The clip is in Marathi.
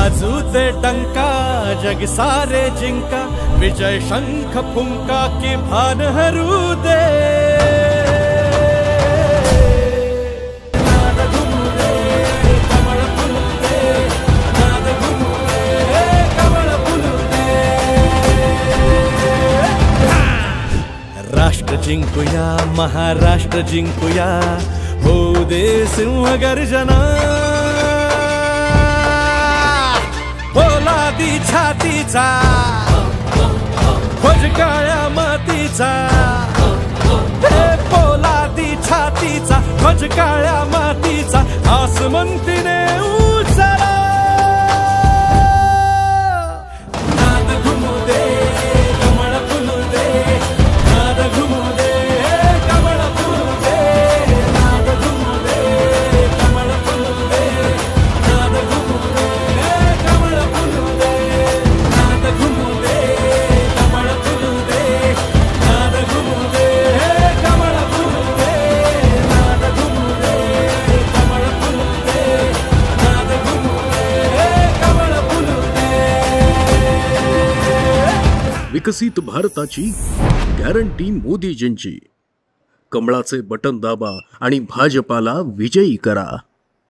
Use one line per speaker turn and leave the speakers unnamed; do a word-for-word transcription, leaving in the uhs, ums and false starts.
वाजू दे डंका जग सारे जिंका, विजय शंख फुंका की भान हरू दे। राष्ट्र जिंकुया महाराष्ट्र जिंकुया, होऊ दे सिंह गर्जना। पोलादी छातीचा ध्वज काळ्या मातीचा, हे पोलादी छातीचा ध्वज काळ्या मातीचा, आसमंतीने उचला। नाद घुमू दे कमळ फुलू दे, नाद घुमू दे कमळ फुलू दे, नाद घुमू दे कमळ फुलू दे, नाद घुमू दे कमळ फुलू दे, नाद घुमू दे कमळ फुलू दे, नाद घुमू दे कमळ फुलू दे, नाद घुमू दे कमळ फुलू दे, नाद घुमू दे कमळ फुलू दे।
विकसित भारताची गॅरंटी मोदीजींची। कमळाचे बटन दाबा आणि भाजपाला विजयी करा।